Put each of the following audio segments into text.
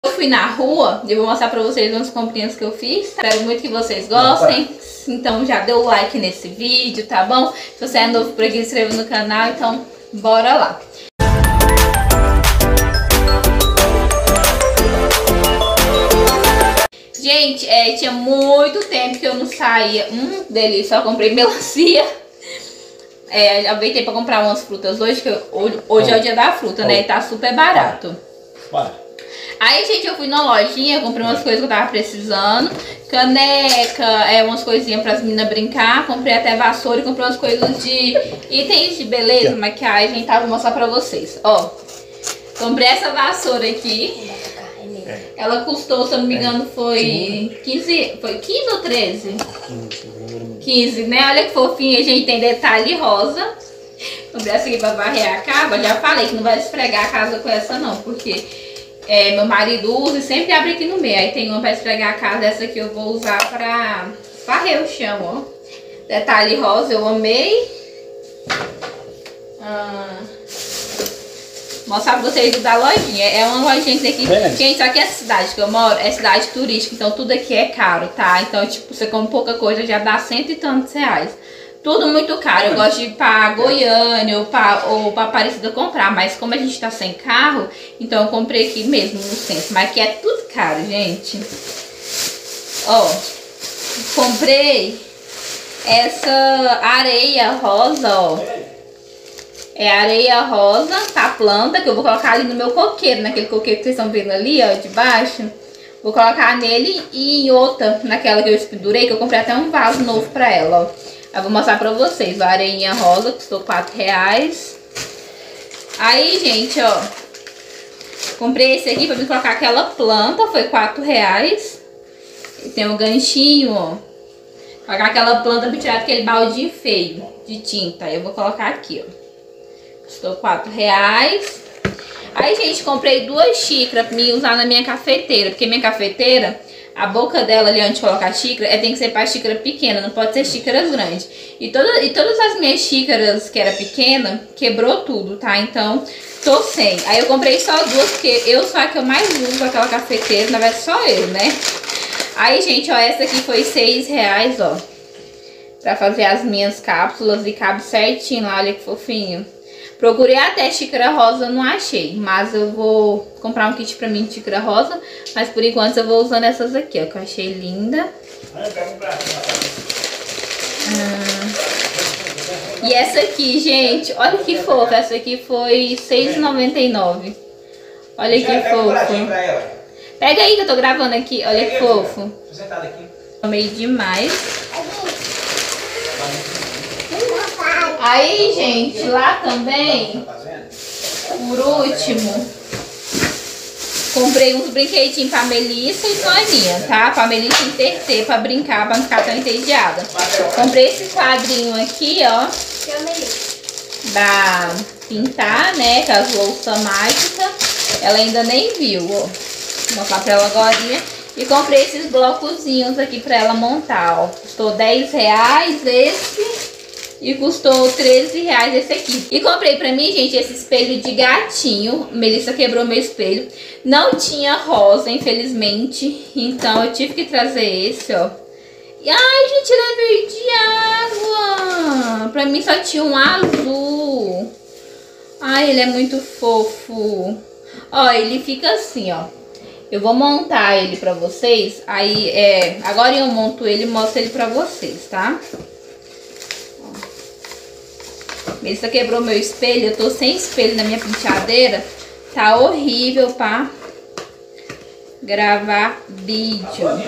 Eu fui na rua e eu vou mostrar pra vocês umas comprinhas que eu fiz. Espero muito que vocês gostem. Então já dê o like nesse vídeo, tá bom? Se você é novo por aqui, se inscreva no canal. Então bora lá. Gente, tinha muito tempo que eu não saía. Delícia, eu comprei melancia. Aproveitei pra comprar umas frutas hoje, que hoje é o dia da fruta, né? E tá super barato. Aí, gente, eu fui na lojinha, comprei umas coisas que eu tava precisando. Caneca, umas coisinhas pras meninas brincar. Comprei até vassoura e comprei umas coisas de itens de beleza, maquiagem, tá? Vou mostrar pra vocês. Ó, comprei essa vassoura aqui. Ela custou, se eu não me engano, foi 15 ou 13? 15, né? Olha que fofinha, gente, tem detalhe rosa. Comprei essa aqui pra varrer a casa. Já falei que não vai esfregar a casa com essa não, porque meu marido usa e sempre abre aqui no meio. Aí tem uma pra esfregar a casa, essa aqui eu vou usar pra varrer o chão, ó. Detalhe rosa, eu amei. Mostrar pra vocês da lojinha. É uma lojinha que aqui. Gente, só que essa cidade que eu moro é cidade turística, então tudo aqui é caro, tá? Então, tipo, você come pouca coisa, já dá cento e tantos reais. Tudo muito caro. Eu gosto de ir pra Goiânia ou pra Aparecida comprar, mas como a gente tá sem carro, então eu comprei aqui mesmo no centro. Mas aqui é tudo caro, gente. Ó, comprei essa areia rosa, ó. É areia rosa, tá? Planta, que eu vou colocar ali no meu coqueiro, naquele coqueiro que vocês estão vendo ali, ó, de baixo. Vou colocar nele e em outra, naquela que eu pendurei, que eu comprei até um vaso novo pra ela, ó. Eu vou mostrar pra vocês, a areinha rosa, custou 4 reais. Aí, gente, ó, comprei esse aqui pra me colocar aquela planta, foi 4 reais. E tem um ganchinho, ó. Colocar aquela planta pra tirar aquele baldinho feio de tinta. Aí eu vou colocar aqui, ó. Custou 4 reais. Aí, gente, comprei 2 xícaras pra me usar na minha cafeteira. Porque minha cafeteira, a boca dela ali onde de colocar a xícara, tem que ser pra xícara pequena, não pode ser xícaras grandes. E todas as minhas xícaras que era pequena, quebrou tudo, tá? Então, tô sem. Aí eu comprei só 2, porque eu sou a que eu mais uso aquela cafeteira, na verdade só eu, né? Aí, gente, ó, essa aqui foi 6 reais, ó. Pra fazer as minhas cápsulas e cabe certinho lá, olha que fofinho. Procurei até xícara rosa, não achei, mas eu vou comprar um kit pra mim de xícara rosa, mas por enquanto eu vou usando essas aqui, ó, que eu achei linda. E essa aqui, gente, olha que fofa, essa aqui foi R$6,99. Olha que fofo. Pega aí que eu tô gravando aqui, olha que fofo. Amei demais. Aí, gente, lá também, por último, comprei uns brinquedinhos pra Melissa e Soninha, tá? Pra Melissa interter, pra brincar, pra não ficar tão entediada. Comprei esse quadrinho aqui, ó, pra pintar, né, com as louças mágicas. Ela ainda nem viu, ó. Vou mostrar pra ela agora. E comprei esses blocozinhos aqui pra ela montar, ó. Custou 10 reais esse. E custou 13 reais esse aqui. E comprei pra mim, gente, esse espelho de gatinho. Melissa quebrou meu espelho. Não tinha rosa, infelizmente. Então eu tive que trazer esse, ó. E, ai, gente, ele é verde água. Pra mim só tinha um azul. Ai, ele é muito fofo. Ó, ele fica assim, ó. Eu vou montar ele pra vocês. Aí, agora eu monto ele e mostro ele pra vocês, tá? Melissa quebrou meu espelho, eu tô sem espelho na minha penteadeira. Tá horrível pra gravar vídeo.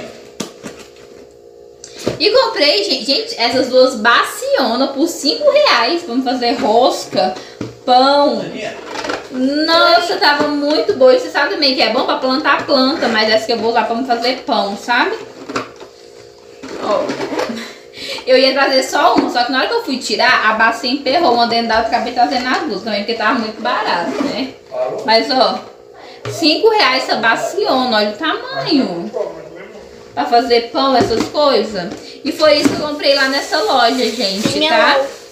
E comprei, gente, essas duas bacionas por 5 reais. Vamos fazer rosca, pão. Nossa, tava muito boa. Você sabe também que é bom pra plantar planta, mas essa que eu vou usar pra fazer pão, sabe? Ó. Eu ia trazer só uma, só que na hora que eu fui tirar, a bacia emperrou uma dentro dela, acabei trazendo as duas também, porque tava muito barato, né? Mas, ó, 5 reais essa baciona, olha o tamanho. Pra fazer pão, essas coisas. E foi isso que eu comprei lá nessa loja, gente, tá?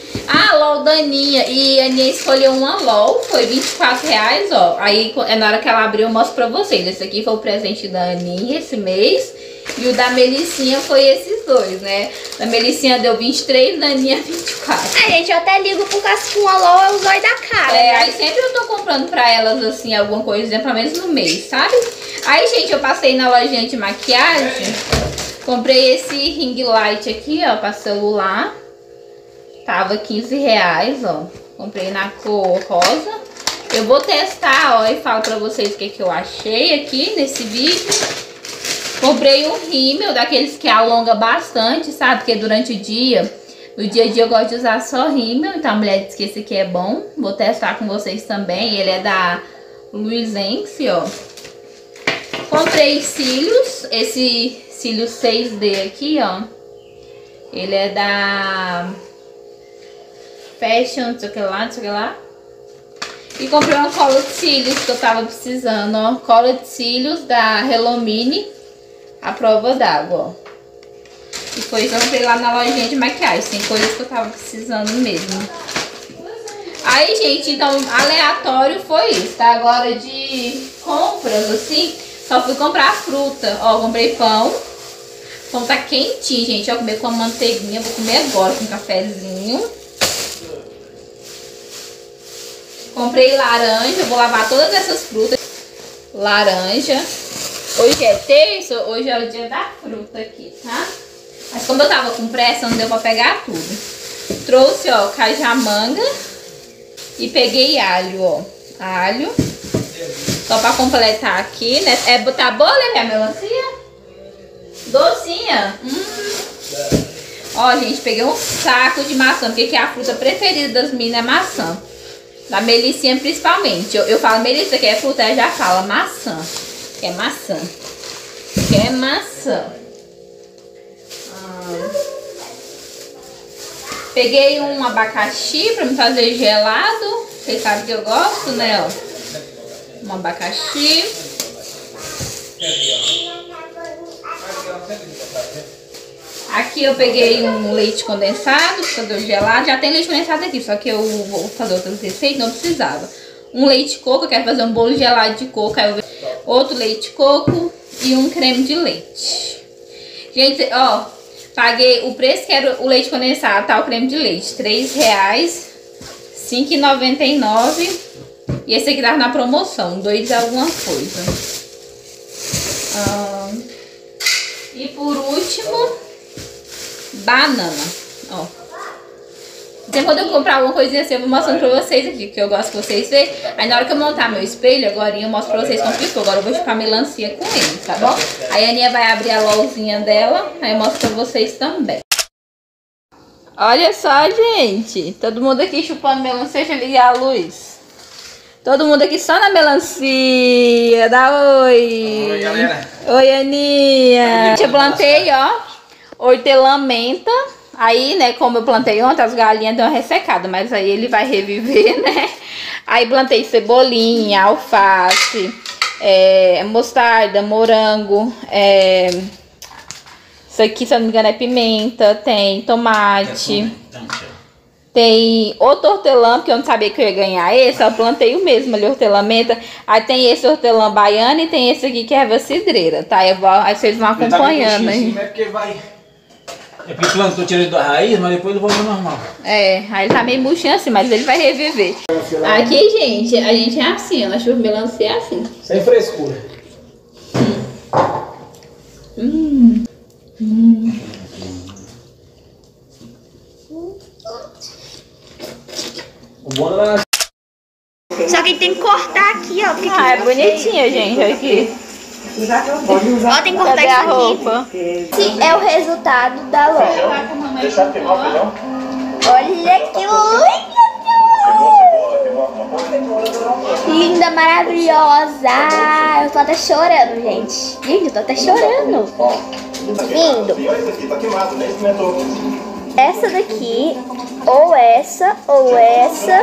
Ah, LOL da Aninha. E a Aninha escolheu uma LOL, foi R$24, ó. Aí na hora que ela abriu eu mostro pra vocês. Esse aqui foi o presente da Aninha esse mês. E o da Melicinha foi esses dois, né? Da Melicinha deu 23, da Aninha 24. Gente, eu até ligo por causa que uma LOL é o zóio da cara. É, né? Aí sempre eu tô comprando pra elas, assim, alguma coisa, pelo menos no mês, sabe? Aí, gente, eu passei na lojinha de maquiagem. Comprei esse ring light aqui, ó, pra celular. Tava R$15, ó. Comprei na cor rosa. Eu vou testar, ó, e falo pra vocês o que eu achei aqui nesse vídeo. Comprei um rímel, daqueles que alonga bastante, sabe? Porque durante o dia, no dia a dia eu gosto de usar só rímel. Então a mulher disse que esse aqui é bom. Vou testar com vocês também. Ele é da Luisense, ó. Comprei cílios. Esse cílio 6D aqui, ó. Ele é da Fashion, não sei o que lá, não sei o que lá. E comprei uma cola de cílios que eu tava precisando, ó. Cola de cílios da Hello Mini. A prova d'água, ó. E depois eu comprei lá na lojinha de maquiagem. Tem coisas que eu tava precisando mesmo. Aí, gente, então, aleatório foi isso, tá? Agora de compras, assim, só fui comprar fruta. Ó, comprei pão. O pão tá quentinho, gente. Ó, comer com a manteiguinha. Vou comer agora com um cafezinho. Comprei laranja. Vou lavar todas essas frutas. Laranja. Hoje é terça, hoje é o dia da fruta aqui, tá? Mas como eu tava com pressa, não deu pra pegar tudo. Trouxe, ó, cajamanga e peguei alho, ó. Alho. Só pra completar aqui, né? Tá boa, né, minha melancia? Docinha. Ó, gente, peguei um saco de maçã, porque que a fruta preferida das meninas é maçã. Da Melicinha principalmente. Eu falo, Melissa, que é fruta, ela já fala maçã. Quer maçã. Quer maçã. Peguei um abacaxi pra me fazer gelado. Vocês sabem que eu gosto, né? Ó. Um abacaxi. Aqui eu peguei um leite condensado pra fazer o gelado. Já tem leite condensado aqui, só que eu vou fazer outras receitas, não precisava. Um leite de coco, eu quero fazer um bolo gelado de coco. Aí eu outro leite de coco e um creme de leite. Gente, ó, paguei o preço que era o leite condensado, tá? O creme de leite, R$3, R$5,99. E esse aqui tava na promoção, 2 alguma coisa. E por último, banana, ó. Então, quando eu comprar alguma coisinha assim, eu vou mostrando pra vocês aqui, que eu gosto que vocês verem. Aí na hora que eu montar meu espelho, agora eu mostro pra vocês como ficou. Agora eu vou chupar melancia com ele, tá bom? Aí a Aninha vai abrir a LOLzinha dela, aí eu mostro pra vocês também. Olha só, gente. Todo mundo aqui chupando melancia, deixa eu ligar a luz. Todo mundo aqui só na melancia. Dá oi. Oi, galera. Oi, Aninha. Eu plantei, ó, hortelã-menta. Aí, né, como eu plantei ontem, as galinhas deu uma ressecada, mas aí ele vai reviver, né? Aí plantei cebolinha, alface, mostarda, morango, isso aqui, se eu não me engano, é pimenta, tem tomate, tem outro hortelã, porque eu não sabia que eu ia ganhar esse, eu plantei o mesmo ali, hortelã-menta. Aí tem esse hortelã baiano e tem esse aqui que é erva cidreira, tá? Aí vocês vão acompanhando, hein? É porque vai... É porque plantou, tirei da raiz, mas depois ele volta normal. É, aí ele tá meio murchinho assim, mas ele vai reviver. Aqui, gente, a gente é assim, ó, na chuva melancia é assim. Sem frescura. O bom é... Só que tem que cortar aqui, ó. Ah, é bonitinha, gente, aqui. Ó, tem que cortar Cadê isso a aqui. roupa? Esse é o resultado da loja. Olha que linda, maravilhosa. Eu tô até chorando, gente. Gente, eu tô até chorando. Lindo. Essa daqui, ou essa, ou essa,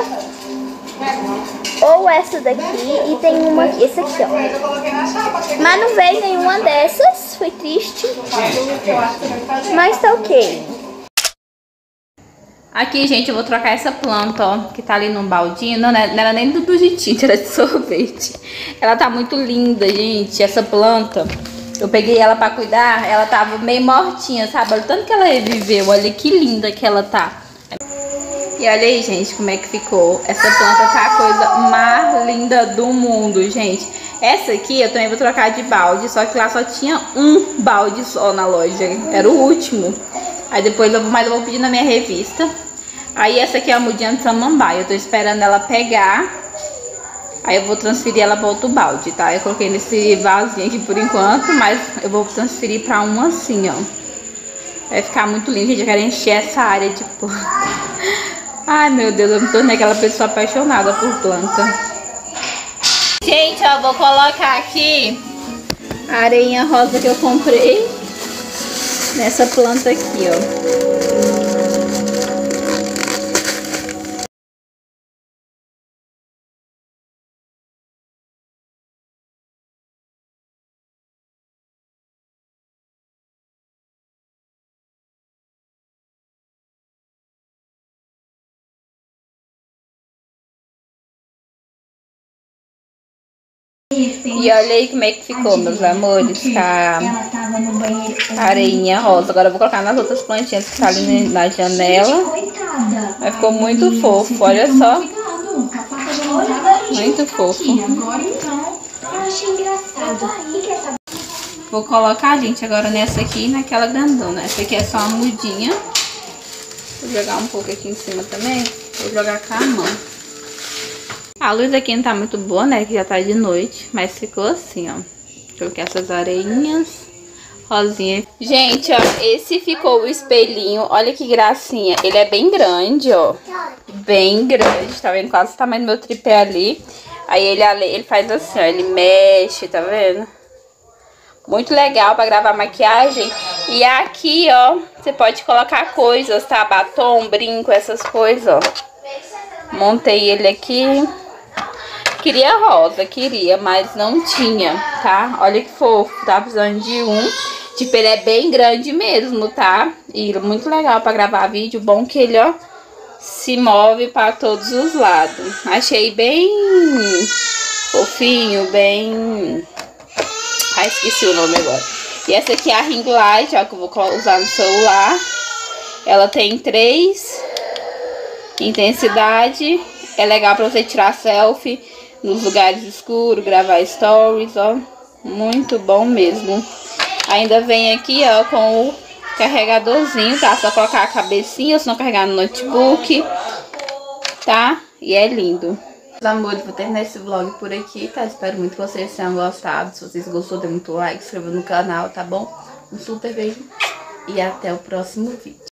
ou essa daqui, e tem uma aqui, esse aqui, ó. Mas não veio nenhuma dessas, foi triste. Mas tá ok. Aqui, gente, eu vou trocar essa planta, ó, que tá ali num baldinho. Não era nem do tinta, era de sorvete. Ela tá muito linda, gente, essa planta. Eu peguei ela pra cuidar, ela tava meio mortinha, sabe? Olha o tanto que ela reviveu, olha que linda que ela tá. E olha aí, gente, como é que ficou. Essa planta tá a coisa mais linda do mundo, gente. Essa aqui eu também vou trocar de balde, só que lá só tinha um balde só na loja. Era o último. Aí depois eu vou pedir na minha revista. Aí essa aqui é a mudinha de samambaia. Eu tô esperando ela pegar. Aí eu vou transferir ela para outro balde, tá? Eu coloquei nesse vasinho aqui por enquanto, mas eu vou transferir para um assim, ó. Vai ficar muito lindo, gente. Eu quero encher essa área de planta. Ai, meu Deus, eu me tornei aquela pessoa apaixonada por planta. Gente, ó, vou colocar aqui a areinha rosa que eu comprei nessa planta aqui, ó. E olha aí como é que ficou, meus amores, com a areinha rosa. Agora eu vou colocar nas outras plantinhas que tá ali na janela. Mas ficou muito fofo, olha só. Muito fofo. Vou colocar, gente, agora nessa aqui e naquela grandona. Essa aqui é só uma mudinha. Vou jogar um pouco aqui em cima também. Vou jogar com a mão. A luz aqui não tá muito boa, né, que já tá de noite, mas ficou assim, ó. Coloquei essas areinhas, rosinha. Gente, ó, esse ficou o espelhinho, olha que gracinha. Ele é bem grande, ó, bem grande, tá vendo? Quase o tamanho do meu tripé ali. Aí ele faz assim, ó, ele mexe, tá vendo? Muito legal pra gravar maquiagem. E aqui, ó, você pode colocar coisas, tá? Batom, brinco, essas coisas, ó. Montei ele aqui. Queria rosa, mas não tinha, tá? Olha que fofo, tá precisando de um. Tipo, ele é bem grande mesmo, tá? E muito legal pra gravar vídeo. Bom que ele, ó, se move pra todos os lados. Achei bem fofinho, bem... Ai, esqueci o nome agora. E essa aqui é a ring light, ó, que eu vou usar no celular. Ela tem 3 intensidade. É legal pra você tirar selfie nos lugares escuros, gravar stories, ó. Muito bom mesmo. Ainda vem aqui, ó, com o carregadorzinho, tá? Só colocar a cabecinha, ou se não carregar no notebook, tá? E é lindo. Meus amores, vou terminar esse vlog por aqui, tá? Espero muito que vocês tenham gostado. Se vocês gostou, dê muito like, se inscreva no canal, tá bom? Um super beijo e até o próximo vídeo.